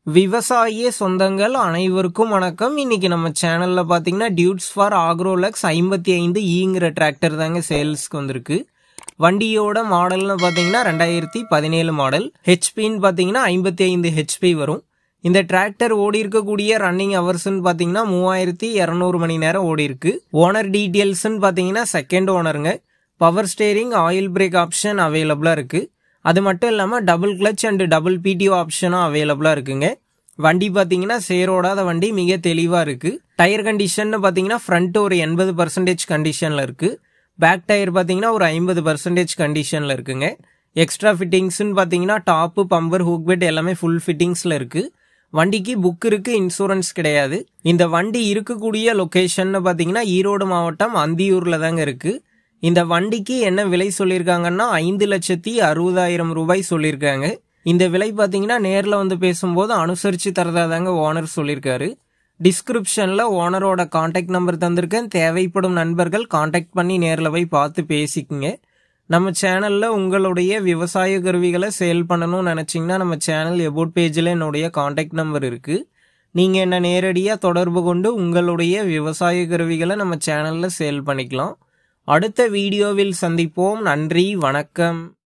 விவசாய சொந்தங்கள் அனைவருக்கும் வணக்கம். இன்னைக்கு நம்ம சேனல்ல பாத்தீங்கன்னா Deutz fahr Agrolux 55 ஈங்கிற டிராக்டர் தாங்க சேல்ஸ்க்கு வந்திருக்கு. வண்டியோட மாடல்னு பாத்தீங்கன்னா 2017 மாடல். ஹெச்பின்னு பாத்தீங்கன்னா 55 ஹெச்பி வரும். இந்த டிராக்டர் ஓடி இருக்கக்கூடிய ரன்னிங் ஹவர்ஸ்ன்னு பாத்தீங்கன்னா 3200 மணி நேரம் ஓடி இருக்கு. ஓனர் டீடைல்ஸ்ன்னு பாத்தீங்கன்னா செகண்ட் ஓனருங்க. Power steering, oil brake option அவைலபிளா இருக்கு. அது மட்டும் இல்லாமல் double clutch and double PTO ஆப்ஷனும் அவைலபிளாக இருக்குங்க. வண்டி பார்த்தீங்கன்னா சேரோடாத வண்டி, மிக தெளிவாக இருக்குது. டயர் கண்டிஷன் பார்த்தீங்கன்னா ஃப்ரண்ட் ஒரு 80% கண்டிஷனில் இருக்குது. பேக் டயர் பார்த்தீங்கன்னா ஒரு 50% கண்டிஷனில் இருக்குங்க. எக்ஸ்ட்ரா ஃபிட்டிங்ஸ்ன்னு பார்த்தீங்கன்னா டாப்பு, பம்பர், ஹூக் பெட் எல்லாமே ஃபுல் ஃபிட்டிங்ஸில் இருக்குது. வண்டிக்கு புக் இருக்குது, இன்சூரன்ஸ் கிடையாது. இந்த வண்டி இருக்கக்கூடிய லொக்கேஷன் பார்த்தீங்கன்னா ஈரோடு மாவட்டம் அந்தியூரில் தாங்க இருக்குது. இந்த வண்டிக்கு என்ன விலை சொல்லியிருக்காங்கன்னா 5,60,000 ரூபாய் சொல்லியிருக்காங்க. இந்த விலை பார்த்தீங்கன்னா நேரில் வந்து பேசும்போது அனுசரித்து தரதாதாங்க ஓனர் சொல்லியிருக்காரு. டிஸ்கிரிப்ஷனில் ஓனரோட கான்டாக்ட் நம்பர் தந்திருக்கேன். தேவைப்படும் நண்பர்கள் கான்டாக்ட் பண்ணி நேரில் போய் பார்த்து பேசிக்குங்க. நம்ம சேனலில் உங்களுடைய விவசாய கருவிகளை சேல் பண்ணணும்னு நினச்சிங்கன்னா நம்ம சேனல் எபோட் பேஜில் என்னுடைய கான்டாக்ட் நம்பர் இருக்குது. நீங்கள் என்ன நேரடியாக தொடர்பு கொண்டு உங்களுடைய விவசாய கருவிகளை நம்ம சேனலில் சேல் பண்ணிக்கலாம். அடுத்த வீடியோவில் சந்திப்போம். நன்றி, வணக்கம்.